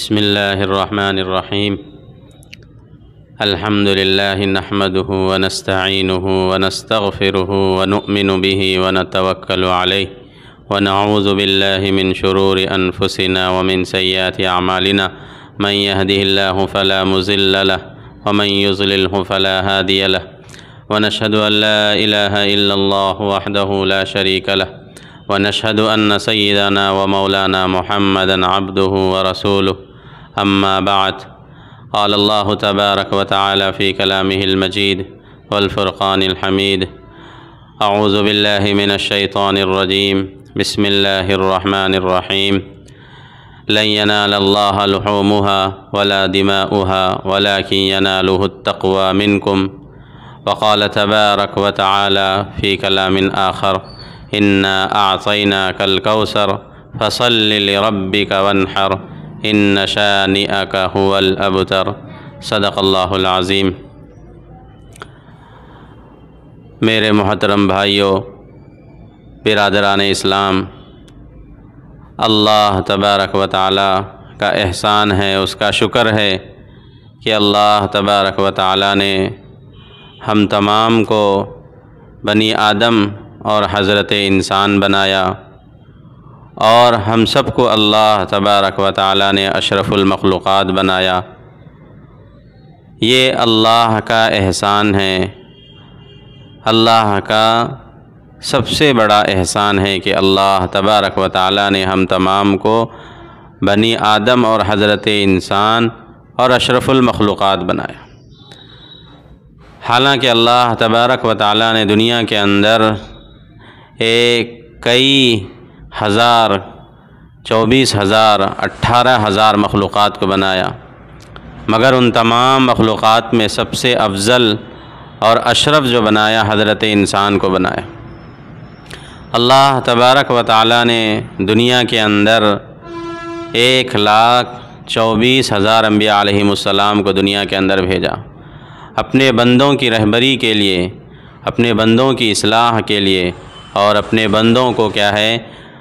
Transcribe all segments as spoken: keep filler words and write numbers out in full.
بسم الله الرحمن الرحيم. الحمد لله نحمده ونستعينه ونستغفره ونؤمن به ونتوكل عليه ونعوذ بالله من شرور أنفسنا ومن سيئات أعمالنا. من يهده الله فلا مضل له ومن يضلله فلا هادي له، ونشهد أن لا إله إلا الله وحده لا شريك له، ونشهد أن سيدنا ومولانا محمدًا عبده ورسوله. أما بعد، قال الله تبارك وتعالى في كلامه المجيد والفرقان الحميد: أعوذ بالله من الشيطان الرجيم. بسم الله الرحمن الرحيم. لن ينال الله لحومها ولا دماؤها ولكن يناله التقوى منكم. وقال تبارك وتعالى في كلام آخر: إنا أعطيناك الكوثر فصل لربك وانحر إن شانئك هو الأبتر. صدق اللہ العظیم. میرے محترم بھائیوں، برادران اسلام، اللہ تبارک و تعالی کا احسان ہے، اس کا شکر ہے کہ اللہ تبارک و تعالی نے ہم تمام کو بنی آدم اور حضرت انسان بنایا، اور ہم سب کو اللہ تبارک و تعالی نے اشرف المخلوقات بنایا. یہ اللہ کا احسان ہے. اللہ کا سب سے بڑا احسان ہے کہ اللہ تبارک و تعالی نے ہم تمام کو بنی آدم اور حضرت انسان اور اشرف المخلوقات بنایا. حالانکہ اللہ تبارک و تعالی نے دنیا کے اندر ایک کئی ہزار چوبیس ہزار اٹھارہ ہزار مخلوقات کو بنایا، مگر ان تمام مخلوقات میں سب سے افضل اور اشرف جو بنایا حضرت انسان کو بنایا. اللہ تبارک و تعالی نے دنیا کے اندر ایک لاکھ چوبیس ہزار انبیاء علیہم السلام کو دنیا کے اندر بھیجا، اپنے بندوں کی رہبری کے لیے، اپنے بندوں کی اصلاح کے لیے، اور اپنے بندوں کو کیا ہے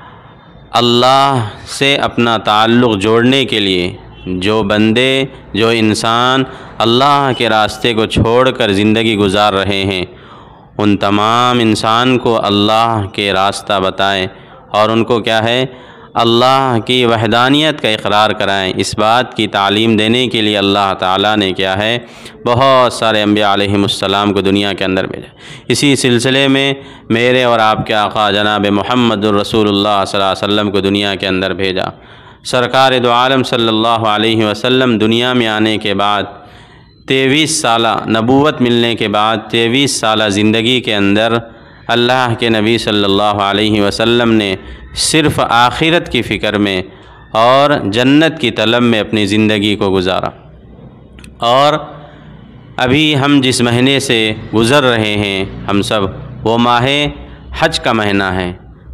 اللہ سے اپنا تعلق جوڑنے کے لیے. جو بندے، جو انسان اللہ کے راستے کو چھوڑ کر زندگی گزار رہے ہیں، ان تمام انسان کو اللہ کے راستہ بتائیں اور ان کو کیا ہے اللہ کی وحدانیت کا اقرار کرائیں. اس بات کی تعلیم دینے کے لیے اللہ تعالیٰ نے کیا ہے بہت سارے انبیاء علیہم السلام کو دنیا کے اندر بھیجا. اسی سلسلے میں میرے اور آپ کے آقا جناب محمد الرسول اللہ صلی اللہ علیہ وسلم کو دنیا کے اندر بھیجا. سرکار دو عالم صلی اللہ علیہ وسلم دنیا میں آنے کے بعد تیئیس سالہ نبوت ملنے کے بعد تیئیس سالہ زندگی کے اندر اللہ کے نبی صلی اللہ علیہ وسلم نے صرف آخرت کی فکر میں اور جنت کی طلب میں اپنی زندگی کو گزارا. اور ابھی ہم جس مہینے سے گزر رہے ہیں ہم سب، وہ ماہ حج کا مہینہ ہے.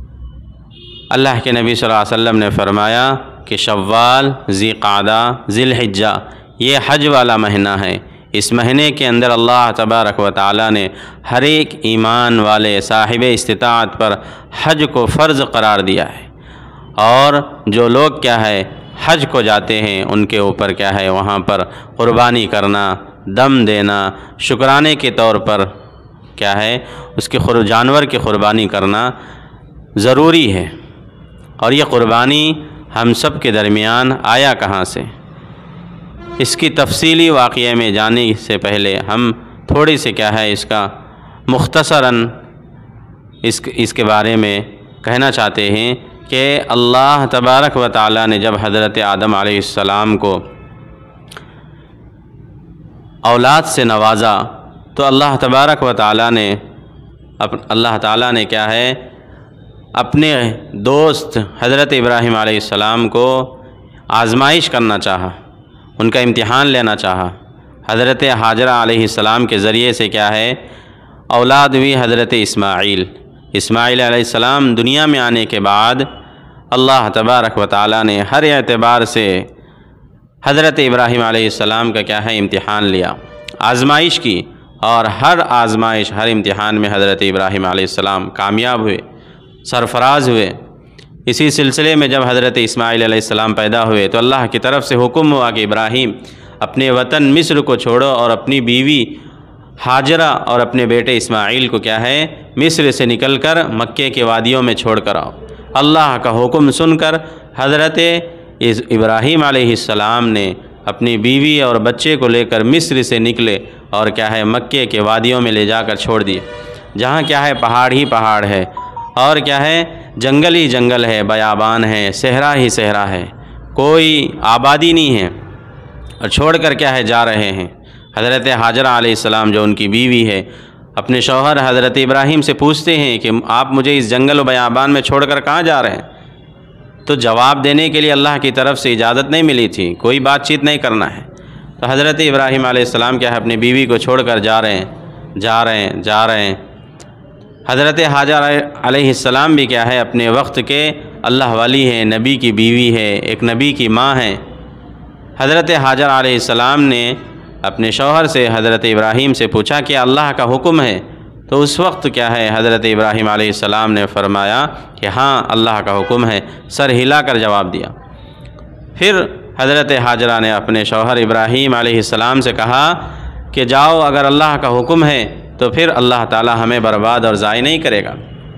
اللہ کے نبی صلی اللہ علیہ وسلم نے فرمایا کہ شوال، ذی قعدہ، ذی الحجہ یہ حج والا مہینہ ہے. اس مہینے کے اندر اللہ تبارک و تعالی نے ہر ایک ایمان والے صاحب استطاعت پر حج کو فرض قرار دیا ہے. اور جو لوگ کیا ہے حج کو جاتے ہیں ان کے اوپر کیا ہے وہاں پر قربانی کرنا، دم دینا، شکرانے کے طور پر کیا ہے اس کے جانور کی قربانی کرنا ضروری ہے. اور یہ قربانی ہم سب کے درمیان آیا کہاں سے؟ اس کی تفصیلی واقعے میں جانے سے پہلے ہم تھوڑی سی کیا ہے اس کا مختصراً اس اس کے بارے میں کہنا چاہتے ہیں کہ اللہ تبارک و تعالی نے جب حضرت آدم علیہ السلام کو اولاد سے نوازا تو اللہ تبارک و تعالی نے اللہ تعالی نے کیا ہے اپنے دوست حضرت ابراہیم علیہ السلام کو آزمائش کرنا چاہا، ان کا امتحان لینا چاہا. حضرت حاجرہ علیہ السلام کے ذریعے سے کیا ہے اولاد ہوئی حضرت اسماعیل. اسماعیل علیہ السلام دنیا میں آنے کے بعد اللہ تبارک و تعالی نے ہر اعتبار سے حضرت ابراہیم علیہ السلام کا کیا ہے امتحان لیا، آزمائش کی، اور ہر آزمائش ہر امتحان میں حضرت ابراہیم علیہ السلام کامیاب ہوئے، سرفراز ہوئے. اسی سلسلے میں جب حضرت اسماعیل علیہ السلام پیدا ہوئے تو اللہ کی طرف سے حکم ہوا کہ ابراہیم اپنے وطن مصر کو چھوڑو اور اپنی بیوی ہاجرہ اور اپنے بیٹے اسماعیل کو کیا ہے مصر سے نکل کر مکے کے وادیوں میں چھوڑ کر آؤ۔ اللہ کا حکم سن کر حضرت ابراہیم علیہ السلام نے اپنی بیوی اور بچے کو لے کر مصر سے نکلے اور کیا ہے مکے کے وادیوں میں لے جا کر چھوڑ دیے، جہاں کیا ہے پہاڑ ہی پہاڑ ہے اور کیا ہے جنگل ہی جنگل ہے، بیابان ہے، صحرا ہی صحرا ہے، کوئی آبادی نہیں ہے، اور چھوڑ کر کیا ہے جا رہے ہیں۔ حضرت ہاجرہ علیہ السلام جو ان کی بیوی ہے اپنے شوہر حضرت ابراہیم سے پوچھتے ہیں کہ آپ مجھے اس جنگل و بیابان میں چھوڑ کر کہاں جا رہے ہیں؟ تو جواب دینے کے لیے اللہ کی طرف سے اجازت نہیں ملی تھی، کوئی بات چیت نہیں کرنا ہے۔ تو حضرت ابراہیم علیہ السلام کیا ہے اپنی بیوی کو چھوڑ کر جا رہے ہیں جا رہے ہیں جا رہے ہیں حضرت ہاجرہ علیہ السلام بھی کیا ہے اپنے وقت کے اللہ والی ہیں، نبی کی بیوی ہے، ایک نبی کی ماں ہیں۔ حضرت ہاجرہ علیہ السلام نے اپنے شوہر سے حضرت ابراہیم سے پوچھا کہ اللہ کا حکم ہے، تو اس وقت کیا ہے حضرت ابراہیم علیہ السلام نے فرمایا کہ ہاں اللہ کا حکم ہے، سر ہلا کر جواب دیا۔ پھر حضرت ہاجرہ نے اپنے شوہر ابراہیم علیہ السلام سے کہا کہ جاؤ، اگر اللہ کا حکم ہے تو پھر اللہ تعالی ہمیں برباد اور ضائع نہیں کرے گا۔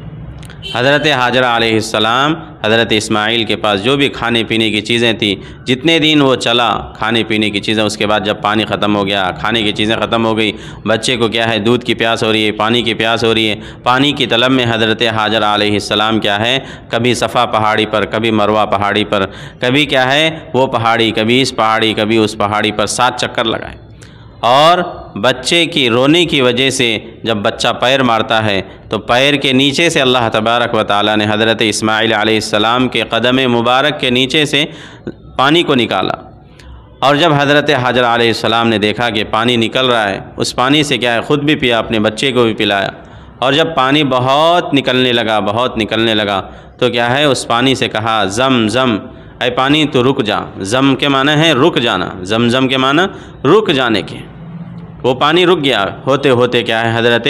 حضرت ہاجرہ علیہ السلام حضرت اسماعیل کے پاس جو بھی کھانے پینے کی چیزیں تھیں، جتنے دن وہ چلا کھانے پینے کی چیزیں، اس کے بعد جب پانی ختم ہو گیا، کھانے کی چیزیں ختم ہو گئی، بچے کو کیا ہے دودھ کی پیاس ہو رہی ہے، پانی کی پیاس ہو رہی ہے، پانی کی طلب میں حضرت ہاجرہ علیہ السلام کیا ہے کبھی صفا پہاڑی پر، کبھی مروہ پہاڑی پر، کبھی کیا ہے وہ پہاڑی، کبھی اس پہاڑی، کبھی اس پہاڑی پر سات چکر لگائے۔ اور بچے کی رونے کی وجہ سے جب بچہ پیر مارتا ہے تو پیر کے نیچے سے اللہ تبارک و تعالی نے حضرت اسماعیل علیہ السلام کے قدم مبارک کے نیچے سے پانی کو نکالا، اور جب حضرت ہاجرہ علیہ السلام نے دیکھا کہ پانی نکل رہا ہے، اس پانی سے کیا ہے خود بھی پیا، اپنے بچے کو بھی پلایا، اور جب پانی بہت نکلنے لگا بہت نکلنے لگا تو کیا ہے اس پانی سے کہا زم زم، اے پانی تو رک جا۔ زم کے معنی ہے رک جانا، زم زم کے معنی رک جانے کے۔ وہ پانی رک گیا، ہوتے ہوتے کیا ہے حضرت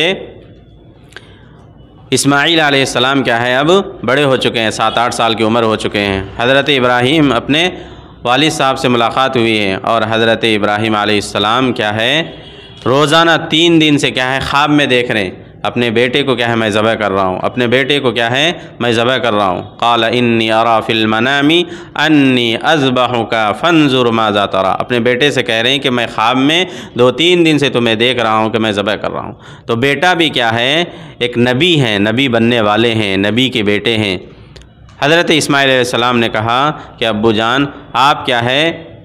اسماعیل علیہ السلام کیا ہے اب بڑے ہو چکے ہیں، سات آٹھ سال کی عمر ہو چکے ہیں۔ حضرت ابراہیم اپنے والد صاحب سے ملاقات ہوئی ہے، اور حضرت ابراہیم علیہ السلام کیا ہے روزانہ تین دن سے کیا ہے خواب میں دیکھ رہے ہیں اپنے بیٹے کو کیا ہے میں ذبح کر رہا ہوں، اپنے بیٹے کو کیا ہے میں ذبح کر رہا ہوں۔ قال انی ارا فی المنام انی اذبحک فانظر ماذا تری، اپنے بیٹے سے کہہ رہے ہیں کہ میں خواب میں دو تین دن سے تمہیں دیکھ رہا ہوں کہ میں ذبح کر رہا ہوں۔ تو بیٹا بھی کیا ہے ایک نبی ہیں، نبی بننے والے ہیں، نبی کے بیٹے ہیں۔ حضرت اسماعیل علیہ السلام نے کہا کہ ابو جان آپ کیا ہے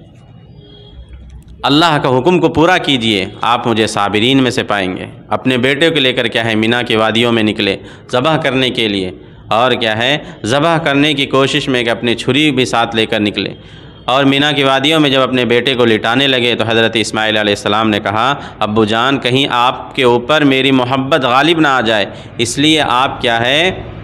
اللہ کا حکم کو پورا کیجئے، آپ مجھے صابرین میں سے پائیں گے۔ اپنے بیٹے کو لے کر کیا ہے مینا کی وادیوں میں نکلے ذبح کرنے کے لیے، اور کیا ہے ذبح کرنے کی کوشش میں کہ اپنی چھری بھی ساتھ لے کر نکلے، اور مینا کی وادیوں میں جب اپنے بیٹے کو لٹانے لگے تو حضرت اسماعیل علیہ السلام نے کہا ابو جان کہیں آپ کے اوپر میری محبت غالب نہ آ جائے، اس لیے آپ کیا ہے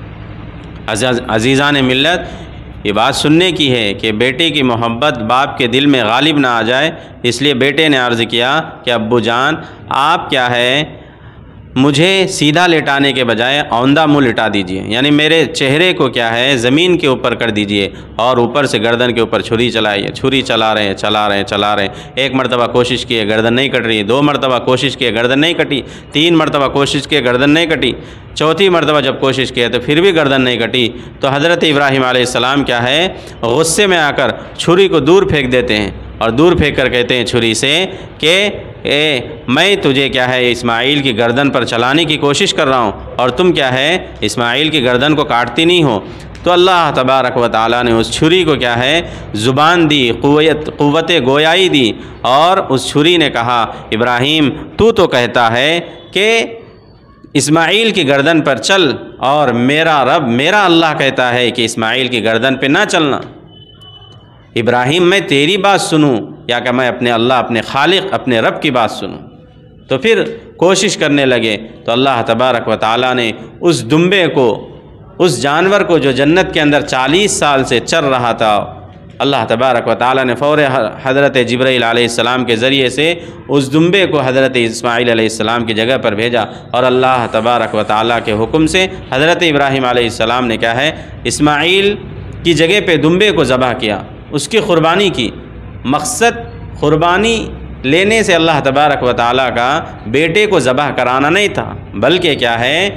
عزیزان ملت یہ بات سننے کی ہے کہ بیٹے کی محبت باپ کے دل میں غالب نہ آ جائے، اس لیے بیٹے نے عرض کیا کہ ابو جان آپ کیا ہے مجھے سیدھا لٹانے کے بجائے اوندہ منہ لٹا دیجئے، یعنی میرے چہرے کو کیا ہے زمین کے اوپر کر دیجئے، اور اوپر سے گردن کے اوپر چھری چلائیے۔ چھری چلا رہے ہیں چلا رہے ہیں چلا رہے ہیں ایک مرتبہ کوشش کی ہے گردن نہیں کٹ رہی، دو مرتبہ کوشش کی ہے گردن نہیں کٹی، تین مرتبہ کوشش کی ہے گردن نہیں کٹی، چوتھی مرتبہ جب کوشش کی ہے تو پھر بھی گردن نہیں کٹی۔ تو حضرت ابراہیم علیہ السلام کیا ہے غصے میں آ کر چھری کو دور پھینک دیتے ہیں، اور دور پھینک کر کہتے ہیں چھری سے کہ اے میں تجھے کیا ہے اسماعیل کی گردن پر چلانے کی کوشش کر رہا ہوں، اور تم کیا ہے اسماعیل کی گردن کو کاٹتی نہیں ہو۔ تو اللہ تبارک و تعالیٰ نے اس چھری کو کیا ہے زبان دی، قوت قوت گویائی دی، اور اس چھری نے کہا ابراہیم تو تو کہتا ہے کہ اسماعیل کی گردن پر چل، اور میرا رب میرا اللہ کہتا ہے کہ اسماعیل کی گردن پہ نہ چلنا۔ ابراہیم میں تیری بات سنوں یا کہ میں اپنے اللہ اپنے خالق اپنے رب کی بات سنوں؟ تو پھر کوشش کرنے لگے تو اللہ تبارک و تعالیٰ نے اس دمبے کو، اس جانور کو جو جنت کے اندر چالیس سال سے چر رہا تھا، اللہ تبارک و تعالیٰ نے فور حضرت جبرائیل علیہ السلام کے ذریعے سے اس دمبے کو حضرت اسماعیل علیہ السلام کی جگہ پر بھیجا، اور اللہ تبارک و تعالیٰ کے حکم سے حضرت ابراہیم علیہ السلام نے کیا ہے اسماعیل کی جگہ پہ دمبے کو ذبح کیا، اس کی قربانی کی۔ مقصد قربانی لینے سے اللہ تبارک و تعالیٰ کا بیٹے کو ذبح کرانا نہیں تھا، بلکہ کیا ہے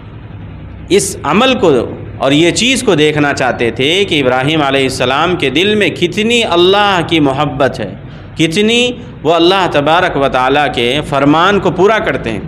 اس عمل کو اور یہ چیز کو دیکھنا چاہتے تھے کہ ابراہیم علیہ السلام کے دل میں کتنی اللہ کی محبت ہے، کتنی وہ اللہ تبارک و تعالیٰ کے فرمان کو پورا کرتے ہیں۔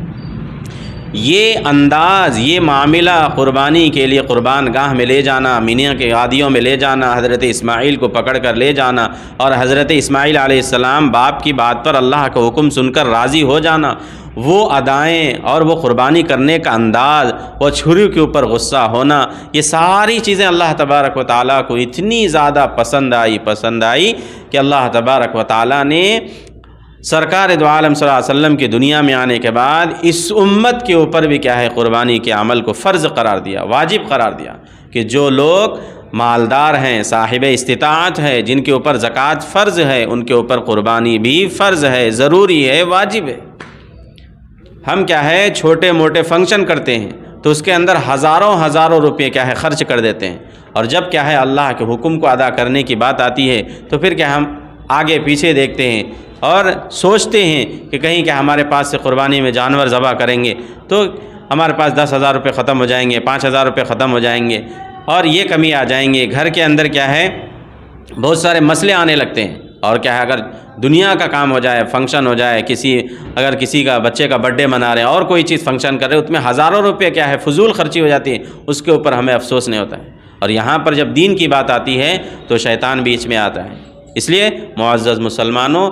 یہ انداز، یہ معاملہ قربانی کے لیے قربان گاہ میں لے جانا، منی کے وادیوں میں لے جانا، حضرت اسماعیل کو پکڑ کر لے جانا اور حضرت اسماعیل علیہ السلام باپ کی بات پر اللہ کا حکم سن کر راضی ہو جانا، وہ ادائیں اور وہ قربانی کرنے کا انداز، وہ چھری کے اوپر غصہ ہونا، یہ ساری چیزیں اللہ تبارک و تعالیٰ کو اتنی زیادہ پسند آئی پسند آئی کہ اللہ تبارک و تعالیٰ نے سرکار دو عالم صلی اللہ علیہ وسلم کی دنیا میں آنے کے بعد اس امت کے اوپر بھی کیا ہے قربانی کے عمل کو فرض قرار دیا، واجب قرار دیا کہ جو لوگ مالدار ہیں، صاحب استطاعت ہے، جن کے اوپر زکوٰۃ فرض ہے، ان کے اوپر قربانی بھی فرض ہے، ضروری ہے، واجب ہے۔ ہم کیا ہے چھوٹے موٹے فنکشن کرتے ہیں تو اس کے اندر ہزاروں ہزاروں روپے کیا ہے خرچ کر دیتے ہیں، اور جب کیا ہے اللہ کے حکم کو ادا کرنے کی بات آتی ہے تو پھر کیا ہم آگے پیچھے دیکھتے ہیں اور سوچتے ہیں کہ کہیں کہ ہمارے پاس سے قربانی میں جانور ذبح کریں گے تو ہمارے پاس دس ہزار روپے ختم ہو جائیں گے، پانچ ہزار روپے ختم ہو جائیں گے اور یہ کمی آ جائیں گے، گھر کے اندر کیا ہے بہت سارے مسئلے آنے لگتے ہیں، اور کیا ہے اگر دنیا کا کام ہو جائے، فنکشن ہو جائے، کسی اگر کسی کا بچے کا برتھ ڈے منا رہے ہیں اور کوئی چیز فنکشن کر رہے ہیں، اس میں ہزاروں روپے کیا ہے فضول خرچی ہو جاتی ہے، اس کے اوپر ہمیں افسوس نہیں ہوتا ہے۔ اور یہاں پر جب دین کی بات آتی ہے تو شیطان بیچ میں آتا ہے۔ اس لیے معزز مسلمانوں،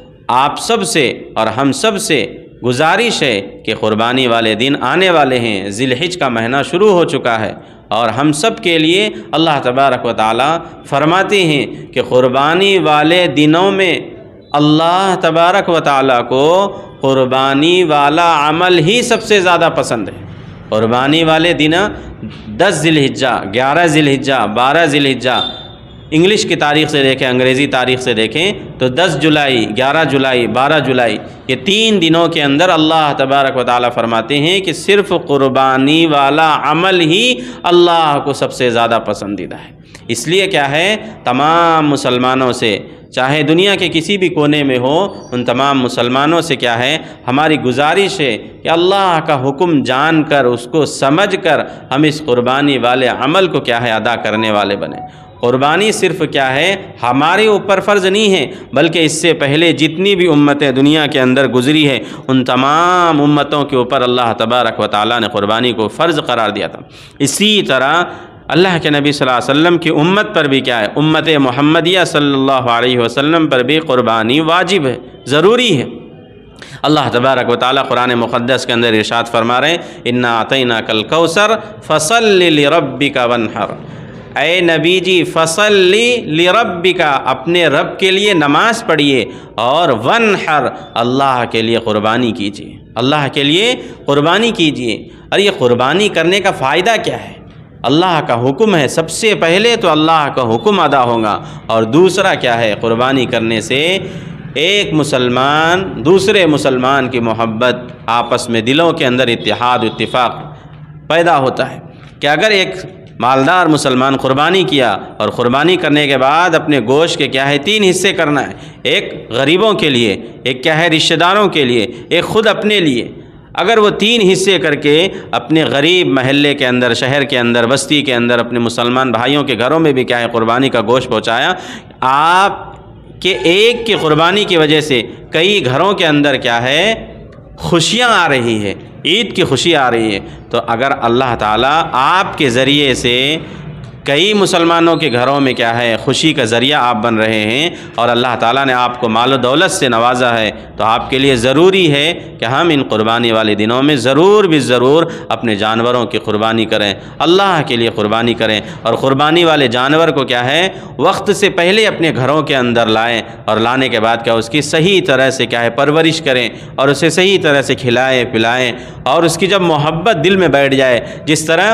آپ سب سے اور ہم سب سے گزارش ہے کہ قربانی والے دن آنے والے ہیں، ذی الحج کا مہینہ شروع ہو چکا ہے، اور ہم سب کے لیے اللہ تبارک و تعالی فرماتے ہیں کہ قربانی والے دنوں میں اللہ تبارک و تعالی کو قربانی والا عمل ہی سب سے زیادہ پسند ہے۔ قربانی والے دن دس ذی الحجہ، گیارہ ذی الحجہ، بارہ ذی الحجہ، انگلش کی تاریخ سے دیکھیں، انگریزی تاریخ سے دیکھیں تو دس جولائی، گیارہ جولائی، بارہ جولائی، یہ تین دنوں کے اندر اللہ تبارک و تعالیٰ فرماتے ہیں کہ صرف قربانی والا عمل ہی اللہ کو سب سے زیادہ پسندیدہ ہے۔ اس لیے کیا ہے تمام مسلمانوں سے، چاہے دنیا کے کسی بھی کونے میں ہو، ان تمام مسلمانوں سے کیا ہے ہماری گزارش ہے کہ اللہ کا حکم جان کر، اس کو سمجھ کر ہم اس قربانی والے عمل کو کیا ہے ادا کرنے والے بنیں۔ قربانی صرف کیا ہے ہمارے اوپر فرض نہیں ہے، بلکہ اس سے پہلے جتنی بھی امتیں دنیا کے اندر گزری ہے ان تمام امتوں کے اوپر اللہ تبارک و تعالیٰ نے قربانی کو فرض قرار دیا تھا۔ اسی طرح اللہ کے نبی صلی اللہ علیہ وسلم کی امت پر بھی کیا ہے، امت محمدیہ صلی اللہ علیہ وسلم پر بھی قربانی واجب ہے، ضروری ہے۔ اللہ تبارک و تعالیٰ قرآن مقدس کے اندر ارشاد فرما رہے ہیں انا اعطیناک الکوثر فصل لربک وانحر، اے نبی جی فصلی لربک، اپنے رب کے لیے نماز پڑھیے، اور وانحر، اللہ کے لیے قربانی کیجیے، اللہ کے لیے قربانی کیجیے۔ اور یہ قربانی کرنے کا فائدہ کیا ہے؟ اللہ کا حکم ہے، سب سے پہلے تو اللہ کا حکم ادا ہوگا، اور دوسرا کیا ہے قربانی کرنے سے ایک مسلمان دوسرے مسلمان کی محبت، آپس میں دلوں کے اندر اتحاد و اتفاق پیدا ہوتا ہے کہ اگر ایک مالدار مسلمان قربانی کیا اور قربانی کرنے کے بعد اپنے گوشت کے کیا ہے تین حصے کرنا ہے، ایک غریبوں کے لیے، ایک کیا ہے رشتہ داروں کے لیے، ایک خود اپنے لیے، اگر وہ تین حصے کر کے اپنے غریب محلے کے اندر، شہر کے اندر، بستی کے اندر، اپنے مسلمان بھائیوں کے گھروں میں بھی کیا ہے قربانی کا گوشت پہنچایا، آپ کے ایک کی قربانی کی وجہ سے کئی گھروں کے اندر کیا ہے خوشیاں آ رہی ہے، عید کی خوشی آ رہی ہے۔ تو اگر اللہ تعالیٰ آپ کے ذریعے سے کئی مسلمانوں کے گھروں میں کیا ہے خوشی کا ذریعہ آپ بن رہے ہیں، اور اللہ تعالیٰ نے آپ کو مال و دولت سے نوازا ہے، تو آپ کے لیے ضروری ہے کہ ہم ان قربانی والے دنوں میں ضرور بھی ضرور اپنے جانوروں کی قربانی کریں، اللہ کے لیے قربانی کریں، اور قربانی والے جانور کو کیا ہے وقت سے پہلے اپنے گھروں کے اندر لائیں، اور لانے کے بعد کیا اس کی صحیح طرح سے کیا ہے پرورش کریں، اور اسے صحیح طرح سے کھلائیں پلائیں، اور اس کی جب محبت دل میں بیٹھ جائے، جس طرح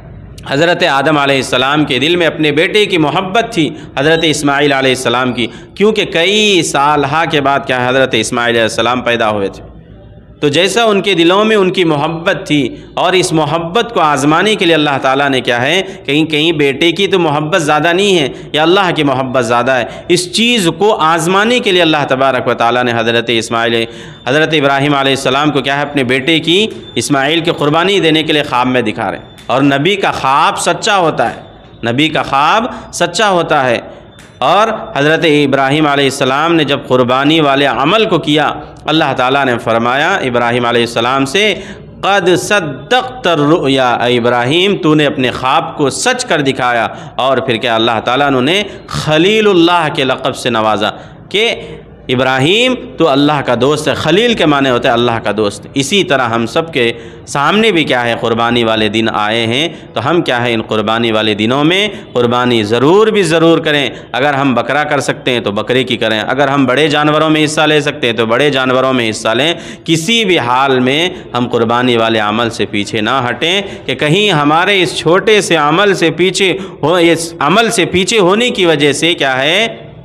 حضرت آدم علیہ السلام کے دل میں اپنے بیٹے کی محبت تھی، حضرت اسماعیل علیہ السلام کی، کیونکہ کئی سالہ کے بعد کیا حضرت اسماعیل علیہ السلام پیدا ہوئے تھے، تو جیسا ان کے دلوں میں ان کی محبت تھی، اور اس محبت کو آزمانے کے لیے اللہ تعالیٰ نے کیا ہے، کہیں کہیں بیٹے کی تو محبت زیادہ نہیں ہے یا اللہ کی محبت زیادہ ہے، اس چیز کو آزمانے کے لیے اللہ تبارک و تعالیٰ نے حضرت اسماعیل حضرت ابراہیم علیہ السلام کو کیا ہے، اپنے بیٹے کی اسماعیل کی قربانی دینے کے لیے خواب میں دکھا رہے ہیں۔ اور نبی کا خواب سچا ہوتا ہے، نبی کا خواب سچا ہوتا ہے۔ اور حضرت ابراہیم علیہ السلام نے جب قربانی والے عمل کو کیا، اللہ تعالیٰ نے فرمایا ابراہیم علیہ السلام سے، قد صدقت الرؤیا، اے ابراہیم تو نے اپنے خواب کو سچ کر دکھایا۔ اور پھر کیا اللہ تعالیٰ نے خلیل اللہ کے لقب سے نوازا کہ ابراہیم تو اللہ کا دوست ہے، خلیل کے معنی ہوتا ہے اللہ کا دوست۔ اسی طرح ہم سب کے سامنے بھی کیا ہے، قربانی والے دن آئے ہیں، تو ہم کیا ہے، ان قربانی والے دنوں میں قربانی ضرور بھی ضرور کریں۔ اگر ہم بکرا کر سکتے ہیں تو بکرے کی کریں، اگر ہم بڑے جانوروں میں حصہ لے سکتے ہیں تو بڑے جانوروں میں حصہ لیں۔ کسی بھی حال میں ہم قربانی والے عمل سے پیچھے نہ ہٹیں کہ کہیں ہمارے اس چھوٹے سے عمل سے پیچھے ہو اس عمل سے پیچھے ہونے کی وجہ سے کیا ہے،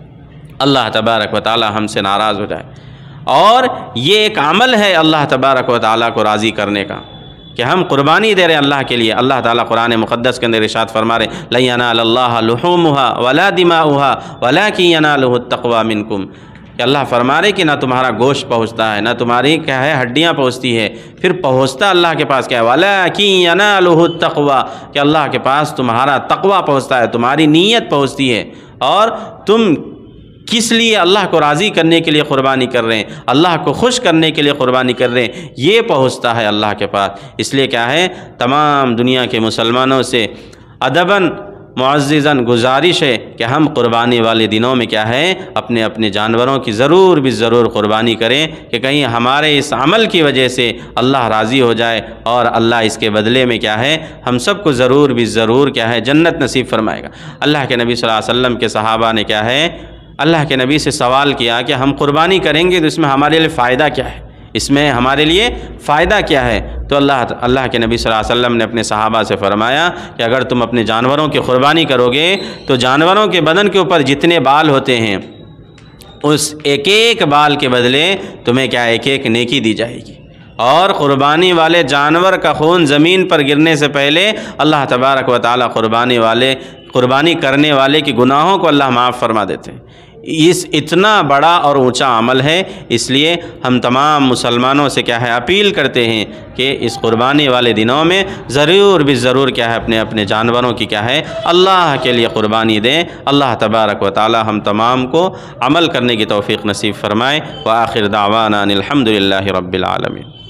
اللہ تبارک و تعالی ہم سے ناراض ہو جائے۔ اور یہ ایک عمل ہے اللہ تبارک و تعالی کو راضی کرنے کا کہ ہم قربانی دے رہے ہیں اللہ کے لیے۔ اللہ تعالیٰ قرآن مقدس کے اندر ارشاد فرما رہے، لَن يَنَالَ اللَّهَ لُحُومُهَا وَلَا دِمَاؤُهَا وَلَكِن يَنَالُهُ التَّقْوَى مِنكُمْ، کہ اللہ فرما رہے کہ نہ تمہارا گوشت پہنچتا ہے، نہ تمہاری کیا ہے ہڈیاں پہنچتی ہے، پھر پہنچتا اللہ کے پاس کیا ہے، وَلَكِن يَنَالُهُ التَّقْوَى، کہ اللہ کے پاس تمہارا تقویٰ پہنچتا ہے، تمہاری نیت پہنچتی ہے، اور تم کس لیے اللہ کو راضی کرنے کے لیے قربانی کر رہے ہیں، اللہ کو خوش کرنے کے لیے قربانی کر رہے ہیں، یہ پہنچتا ہے اللہ کے پاس۔ اس لیے کیا ہے، تمام دنیا کے مسلمانوں سے ادباً معززاً گزارش ہے کہ ہم قربانی والے دنوں میں کیا ہے، اپنے اپنے جانوروں کی ضرور بھی ضرور قربانی کریں کہ کہیں ہمارے اس عمل کی وجہ سے اللہ راضی ہو جائے، اور اللہ اس کے بدلے میں کیا ہے، ہم سب کو ضرور بھی ضرور کیا ہے، جنت نصیب فرمائے گا۔ اللہ کے نبی صلی اللہ علیہ وسلم کے صحابہ نے کیا ہے، اللہ کے نبی سے سوال کیا کہ ہم قربانی کریں گے تو اس میں ہمارے لیے فائدہ کیا ہے، اس میں ہمارے لیے فائدہ کیا ہے؟ تو اللہ اللہ کے نبی صلی اللہ علیہ وسلم نے اپنے صحابہ سے فرمایا کہ اگر تم اپنے جانوروں کی قربانی کرو گے تو جانوروں کے بدن کے اوپر جتنے بال ہوتے ہیں اس ایک ایک بال کے بدلے تمہیں کیا ایک ایک نیکی دی جائے گی، اور قربانی والے جانور کا خون زمین پر گرنے سے پہلے اللہ تبارک و تعالی قربانی والے قربانی کرنے والے کے گناہوں کو اللہ معاف فرما دیتے ہیں۔ اس اتنا بڑا اور اونچا عمل ہے، اس لیے ہم تمام مسلمانوں سے کیا ہے اپیل کرتے ہیں کہ اس قربانی والے دنوں میں ضرور بھی ضرور کیا ہے اپنے اپنے جانوروں کی کیا ہے اللہ کے لیے قربانی دیں۔ اللہ تبارک و تعالی ہم تمام کو عمل کرنے کی توفیق نصیب فرمائے۔ وآخر دعوانا ان الحمد للہ رب العالمین۔